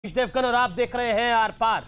देवगन और आप देख रहे हैं आर पार।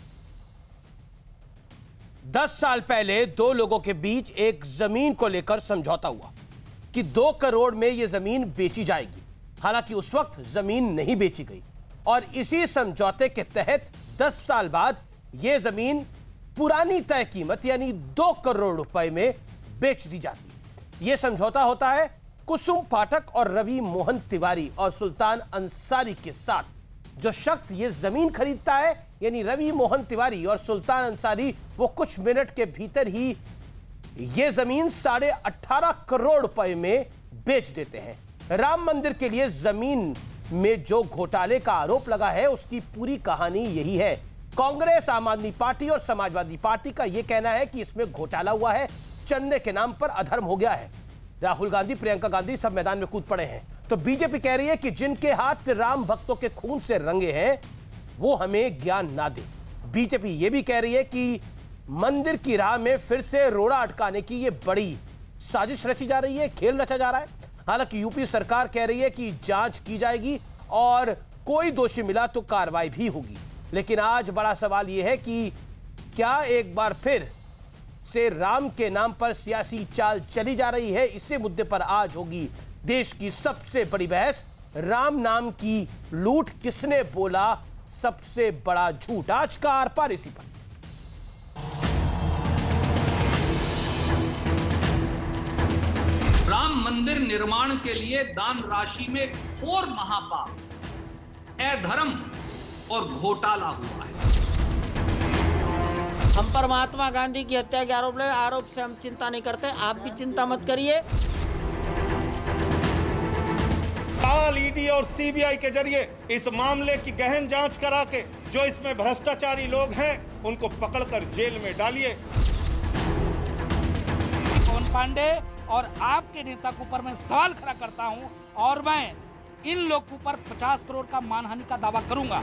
10 साल पहले दो लोगों के बीच एक जमीन को लेकर समझौता हुआ कि 2 करोड़ में यह जमीन बेची जाएगी। हालांकि उस वक्त जमीन नहीं बेची गई और इसी समझौते के तहत 10 साल बाद यह जमीन पुरानी तय कीमत यानी 2 करोड़ रुपए में बेच दी जाती। यह समझौता होता है कुसुम पाठक और रवि मोहन तिवारी और सुल्तान अंसारी के साथ। जो शख्स ये जमीन खरीदता है यानी रवि मोहन तिवारी और सुल्तान अंसारी, वो कुछ मिनट के भीतर ही ये जमीन 18.5 करोड़ रुपए में बेच देते हैं। राम मंदिर के लिए जमीन में जो घोटाले का आरोप लगा है उसकी पूरी कहानी यही है। कांग्रेस, आम आदमी पार्टी और समाजवादी पार्टी का यह कहना है कि इसमें घोटाला हुआ है, चंदे के नाम पर अधर्म हो गया है। राहुल गांधी, प्रियंका गांधी सब मैदान में कूद पड़े हैं। तो बीजेपी कह रही है कि जिनके हाथ राम भक्तों के खून से रंगे हैं वो हमें ज्ञान ना दे। बीजेपी यह भी कह रही है कि मंदिर की राह में फिर से रोड़ा अटकाने की यह बड़ी साजिश रची जा रही है, खेल रचा जा रहा है। हालांकि यूपी सरकार कह रही है कि जांच की जाएगी और कोई दोषी मिला तो कार्रवाई भी होगी। लेकिन आज बड़ा सवाल यह है कि क्या एक बार फिर से राम के नाम पर सियासी चाल चली जा रही है। इसी मुद्दे पर आज होगी देश की सबसे बड़ी बहस। राम नाम की लूट किसने बोला सबसे बड़ा झूठ। आज का आर पार इसी पर। राम मंदिर निर्माण के लिए दान राशि में घोर महापाप, अधर्म और घोटाला हुआ है। हम पर महात्मा गांधी की हत्या के आरोप से हम चिंता नहीं करते, आप भी चिंता मत करिए। ईडी और सीबीआई के जरिए इस मामले की गहन जांच करा के जो इसमें भ्रष्टाचारी लोग हैं उनको पकड़कर जेल में डालिए। पवन पांडे और आपके नेता के ऊपर मैं सवाल खड़ा करता हूं और मैं इन लोग के ऊपर 50 करोड़ का मानहानि का दावा करूंगा।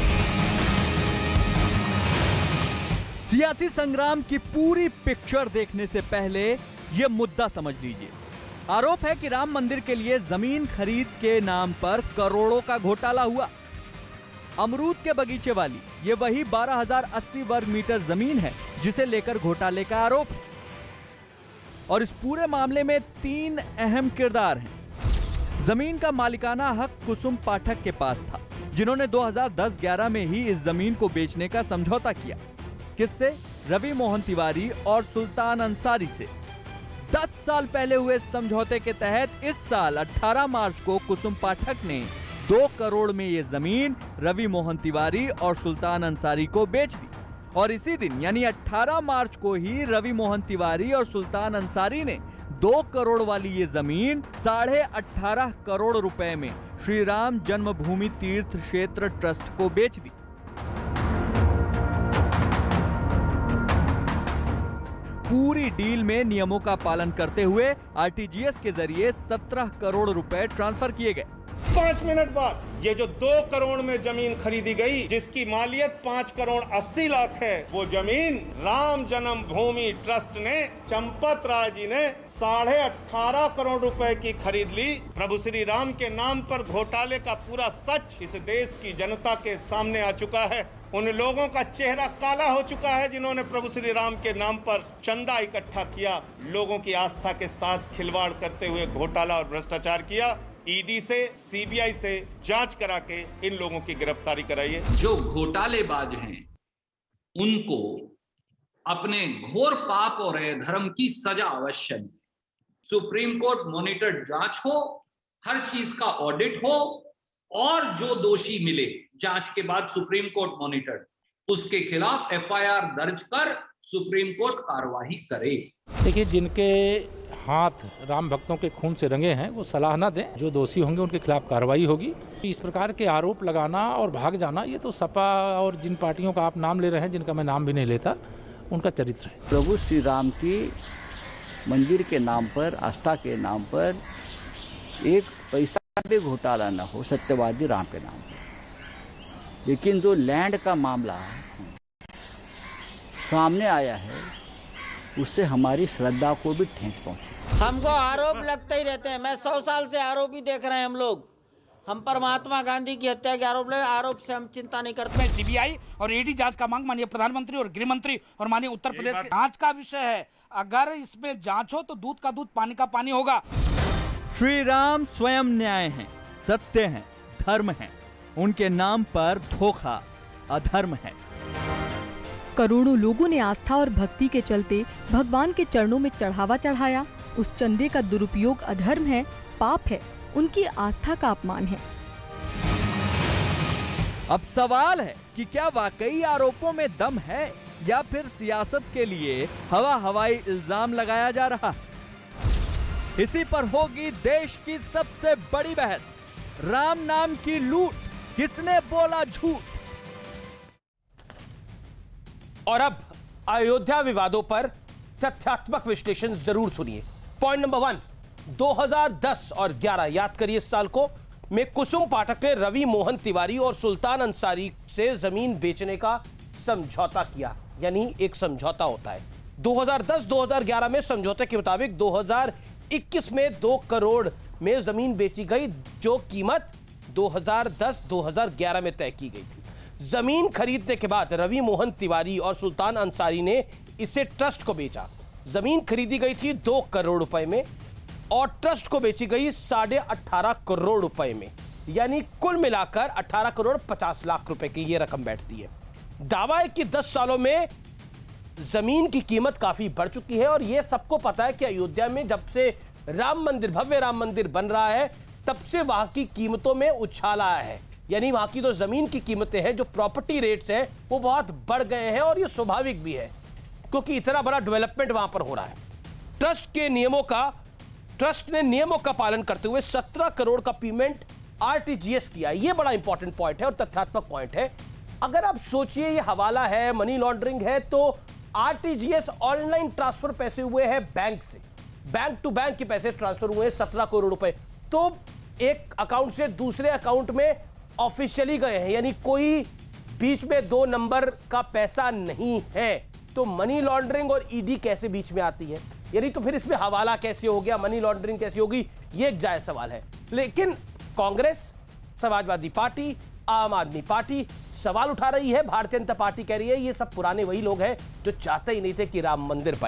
सियासी संग्राम की पूरी पिक्चर देखने से पहले यह मुद्दा समझ लीजिए। आरोप है कि राम मंदिर के लिए जमीन खरीद के नाम पर करोड़ों का घोटाला हुआ। अमरूद के बगीचे वाली ये वही 12,080 वर्ग मीटर जमीन है जिसे लेकर घोटाले का आरोप है। और इस पूरे मामले में 3 अहम किरदार हैं। जमीन का मालिकाना हक कुसुम पाठक के पास था, जिन्होंने 2010-11 में ही इस जमीन को बेचने का समझौता किया। किससे? रवि मोहन तिवारी और सुल्तान अंसारी से। 10 साल पहले हुए समझौते के तहत इस साल 18 मार्च को कुसुम पाठक ने 2 करोड़ में यह जमीन रवि मोहन तिवारी और सुल्तान अंसारी को बेच दी। और इसी दिन यानी 18 मार्च को ही रवि मोहन तिवारी और सुल्तान अंसारी ने 2 करोड़ वाली ये जमीन 18.5 करोड़ रुपए में श्री राम जन्मभूमि तीर्थ क्षेत्र ट्रस्ट को बेच दी। पूरी डील में नियमों का पालन करते हुए आरटीजीएस के जरिए 17 करोड़ रुपए ट्रांसफर किए गए। 5 मिनट बाद ये जो 2 करोड़ में जमीन खरीदी गई, जिसकी मालियत 5 करोड़ 80 लाख है, वो जमीन राम जन्मभूमि ट्रस्ट ने, चंपत राय जी ने 18.5 करोड़ रुपए की खरीद ली। प्रभु श्री राम के नाम पर घोटाले का पूरा सच इस देश की जनता के सामने आ चुका है। उन लोगों का चेहरा काला हो चुका है जिन्होंने प्रभु श्री राम के नाम पर चंदा इकट्ठा किया, लोगों की आस्था के साथ खिलवाड़ करते हुए घोटाला और भ्रष्टाचार किया। ईडी से, सीबीआई से जांच करा के इन लोगों की गिरफ्तारी कराइए। जो घोटालेबाज हैं उनको अपने घोर पाप और अधर्म की सजा अवश्य मिले। सुप्रीम कोर्ट मॉनिटर्ड जांच हो, हर चीज का ऑडिट हो और जो दोषी मिले जांच के बाद सुप्रीम कोर्ट मॉनिटर्ड, उसके खिलाफ एफआईआर दर्ज कर सुप्रीम कोर्ट कार्रवाई करे। देखिए, जिनके हाथ राम भक्तों के खून से रंगे हैं वो सलाह ना दें, जो दोषी होंगे उनके खिलाफ कार्रवाई होगी। इस प्रकार के आरोप लगाना और भाग जाना, ये तो सपा और जिन पार्टियों का आप नाम ले रहे हैं, जिनका मैं नाम भी नहीं लेता, उनका चरित्र है। प्रभु श्री राम की मंदिर के नाम पर, आस्था के नाम पर एक पैसा भी घोटाला न हो, सत्यवादी राम के नाम पर। लेकिन जो लैंड का मामला सामने आया है उससे हमारी श्रद्धा को भी ठेस पहुंची। हमको आरोप लगते ही रहते हैं। मैं 100 साल से आरोप ही देख रहे हैं हम लोग। हम पर महात्मा गांधी की हत्या के आरोप से हम चिंता नहीं करते। मैं सीबीआई और ईडी जांच का मांग माननीय प्रधानमंत्री और गृह मंत्री और माननीय उत्तर प्रदेश के जांच का विषय है। अगर इसमें जांच हो तो दूध का दूध पानी का पानी होगा। श्री राम स्वयं न्याय हैं, सत्य हैं, धर्म हैं। उनके नाम पर धोखा अधर्म है। करोड़ों लोगों ने आस्था और भक्ति के चलते भगवान के चरणों में चढ़ावा चढ़ाया। उस चंदे का दुरुपयोग अधर्म है, पाप है, उनकी आस्था का अपमान है। अब सवाल है कि क्या वाकई आरोपों में दम है या फिर सियासत के लिए हवा हवाई इल्जाम लगाया जा रहा है? इसी पर होगी देश की सबसे बड़ी बहस। राम नाम की लूट, किसने बोला झूठ? और अब अयोध्या विवादों पर तथ्यात्मक विश्लेषण जरूर सुनिए। पॉइंट नंबर 1, 2010 और 11 याद करिए इस साल को, में कुसुम पाठक ने रवि मोहन तिवारी और सुल्तान अंसारी से जमीन बेचने का समझौता किया। यानी एक समझौता होता है। 2010-2011 में समझौते के मुताबिक 2021 में 2 करोड़ में जमीन बेची गई, जो कीमत 2010-2011 में तय की गई थी। जमीन खरीदने के बाद रवि मोहन तिवारी और सुल्तान अंसारी ने इसे ट्रस्ट को बेचा। जमीन खरीदी गई थी 2 करोड़ रुपए में और ट्रस्ट को बेची गई 18.5 करोड़ रुपए में। यानी कुल मिलाकर 18 करोड़ 50 लाख रुपए की यह रकम बैठती है। दावा है कि 10 सालों में जमीन की कीमत काफी बढ़ चुकी है और यह सबको पता है कि अयोध्या में जब से राम मंदिर, भव्य राम मंदिर बन रहा है, तब से वहां की कीमतों में उछाल आया है। यानी वहां की जो जमीन की कीमतें हैं, जो प्रॉपर्टी रेट्स हैं, वो बहुत बढ़ गए हैं और ये स्वाभाविक भी है क्योंकि इतना बड़ा डेवलपमेंट वहां पर हो रहा है। ट्रस्ट ने नियमों का पालन करते हुए 17 करोड़ का पेमेंट आरटीजीएस किया। ये बड़ा इंपॉर्टेंट पॉइंट है और तथ्यात्मक पॉइंट है। अगर आप सोचिए ये हवाला है, मनी लॉन्ड्रिंग है, तो आरटीजीएस ऑनलाइन ट्रांसफर पैसे हुए हैं बैंक से, बैंक टू बैंक के पैसे ट्रांसफर हुए हैं 17 करोड़ रुपए। तो एक अकाउंट से दूसरे अकाउंट में ऑफिशियली गए हैं, यानी कोई बीच में 2 नंबर का पैसा नहीं है। तो मनी लॉन्ड्रिंग और ईडी कैसे बीच में आती है? यानी तो फिर इसमें हवाला कैसे हो गया, मनी लॉन्ड्रिंग कैसे होगी? ये एक जायज सवाल है। लेकिन कांग्रेस, समाजवादी पार्टी, आम आदमी पार्टी सवाल उठा रही है। भारतीय जनता पार्टी कह रही है ये सब पुराने वही लोग हैं जो चाहते ही नहीं थे कि राम मंदिर बने।